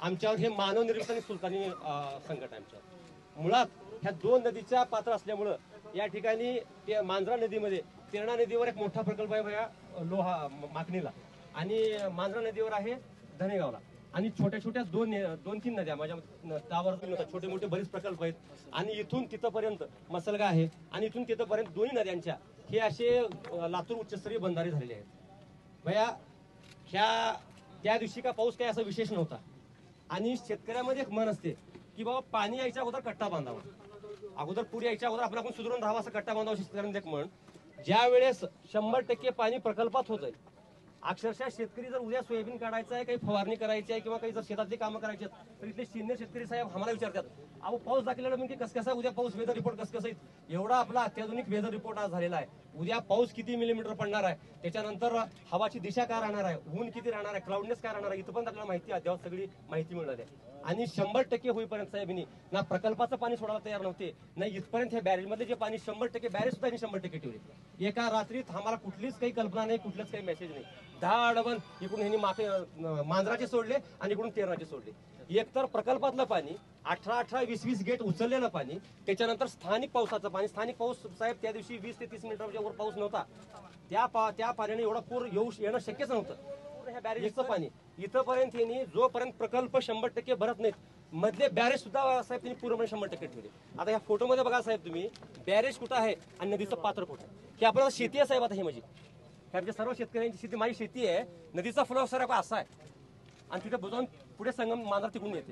आमच्यावर हे मानवनिर्मित आणि सुलतानी संकट आहे आमच्यावर। मुळात ह्या दोन नदीच्या पात्र असल्यामुळं या ठिकाणी मांजरा नदीमध्ये तेरणा नदीवर एक मोठा प्रकल्प आहे भया लोहा माकणीला, आणि मांजरा नदीवर आहे धनेगावला, आणि छोट्या छोट्या दोन तीन नद्या माझ्या गावावर छोटे मोठे बरेच प्रकल्प आहेत। आणि इथून तिथपर्यंत मसलगा आहे, आणि इथून तिथपर्यंत दोन्ही नद्यांच्या हे असे लातूर उच्चस्तरीय बंधारे झालेले आहेत भया। ह्या त्या दिवशी का पाऊस काय असा विशेष नव्हता, आणि शेतकऱ्यामध्ये एक मन असते की बाबा पाणी यायच्या अगोदर कट्टा बांधावा, अगोदर पूर यायच्या अगोदर आपण सुधारून राहावा असं कट्टा बांधावा शेतकऱ्यांचं एक मन। ज्या वेळेस 100% पाणी प्रकल्पात होत आहे, अक्षरशः शेतकरी जर उद्या सोयाबीन काढायचं आहे, काही फवारणी करायची आहे किंवा काही जर शेतातली कामं करायची आहेत, तर इथले सिनियर शेतकरी साहेब आम्हाला विचारतात, अहो पाऊस दाखवलेला म्हणजे कसं कसं उद्या पाऊस वेदर रिपोर्ट कसं कसं आहे। एवढा आपला अत्याधुनिक वेदर रिपोर्ट आज झालेला आहे, उद्या पाऊस किती मिलीमीटर पडणार आहे, त्याच्यानंतर हवाची दिशा काय राहणार आहे, ऊन किती राहणार आहे, क्लाउडनेस काय राहणार आहे, इथं पण आपल्याला माहिती अद्याप सगळी माहिती मिळणार आहे। आणि 100% होईपर्यंत साहेबांनी ना प्रकल्पाचं पाणी सोडायला तयार नव्हते, नाही इथपर्यंत हे बॅरेजमध्ये जे पाणी 100% बॅरेज सुद्धा 100% ठेवले। एका रात्रीत आम्हाला कुठलीच काही कल्पना नाही, कुठलंच काही मेसेज नाही, 10 अडवण इकडून ह्यांनी मांजराचे सोडले आणि इकडून तेरणाचे सोडले। एकतर प्रकल्पातलं पाणी 18 20 गेट उचललेलं पाणी, त्याच्यानंतर स्थानिक पावसाचं पाणी, स्थानिक पाऊस साहेब त्या दिवशी 20 ते 30 मिनिटांच्या वर पाऊस नव्हता, त्या पाण्याने एवढा पूर येणं शक्यच नव्हतं। ह्या बॅरेजचं पाणी इथंपर्यंत यांनी जोपर्यंत प्रकल्प 100% भरत नाहीत, मधले बॅरेज सुद्धा साहेब त्यांनी पूर्णपणे 100% ठेवले। आता या फोटोमध्ये बघा साहेब तुम्ही, बॅरेज कुठं आहे आणि नदीचं पात्र कुठं, की आपल्याला शेती आहे साहेब। आता हे म्हणजे आमच्या सर्व शेतकऱ्यांची शेती, माझी शेती आहे, नदीचा फ्लो साहेब असा आहे, आणि तिथे बुजवून पुढे संगम मांजरा तिकडून येते,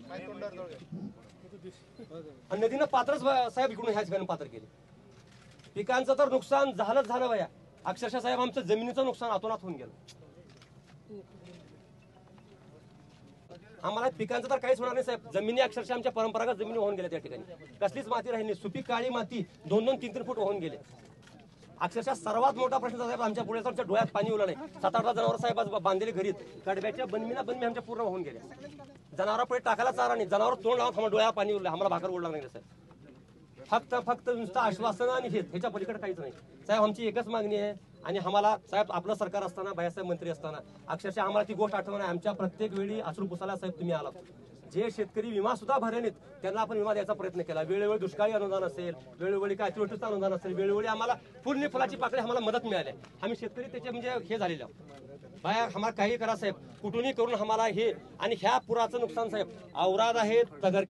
आणि नदीनं पात्रच साहेब इकडून ह्या ठिकाणी पात्र केले। पिकांचं तर नुकसान झालंच झालं भया, अक्षरशः साहेब आमचं जमिनीचं नुकसान अतोनात होऊन गेलं। आम्हाला पिकांचं तर काहीच होणार नाही साहेब, जमिनी अक्षरशः आमच्या परंपरागत जमिनी वाहून गेल्या, त्या ठिकाणी कसलीच माती राहिली, सुपीक काळी माती 2-2, 3-3 फूट वाहून गेले। अक्षरशः सर्वात मोठा प्रश्न साहेब आमच्या पुढे आमच्या डोळ्यात पाणी उरलं नाही। 7-8 जनावर साहेब बांधलेले घरीत, कडब्याच्या बनमीना आमच्या पूर्ण वाहून गेल्या, जनावरा पुढे टाकायला चारा नाही, जनावर तोंड लावून आम्हाला डोळ्यात पाणी उरलं, आम्हाला भाकर उडला नाही साहेब। फक्त नुसतं आश्वासन आणि ह्याच्या पलीकडे काहीच नाही साहेब। आमची एकच मागणी आहे, आणि आम्हाला साहेब आपलं सरकार असताना, भैयासाहेब मंत्री असताना अक्षरशः आम्हाला ती गोष्ट आठवण आहे, आमच्या प्रत्येक वेळी अश्रू पुसायला साहेब तुम्ही आलात। जे शेतकरी विमा सुद्धा भरले नाहीत त्यांना आपण विमा द्यायचा प्रयत्न केला, वेळोवेळी दुष्काळी अनुदान असेल, वेळोवेळी काय अतिवृष्टीचं अनुदान असेल, वेळोवेळी आम्हाला फुलनी फुलाची पाकळी आम्हाला मदत मिळाली, आम्ही शेतकरी त्याचे म्हणजे हे झालेलं बाया। आम्हाला काही करा साहेब, कुठूनही करून आम्हाला हे, आणि ह्या पुराचं नुकसान साहेब औराद आहे, तगर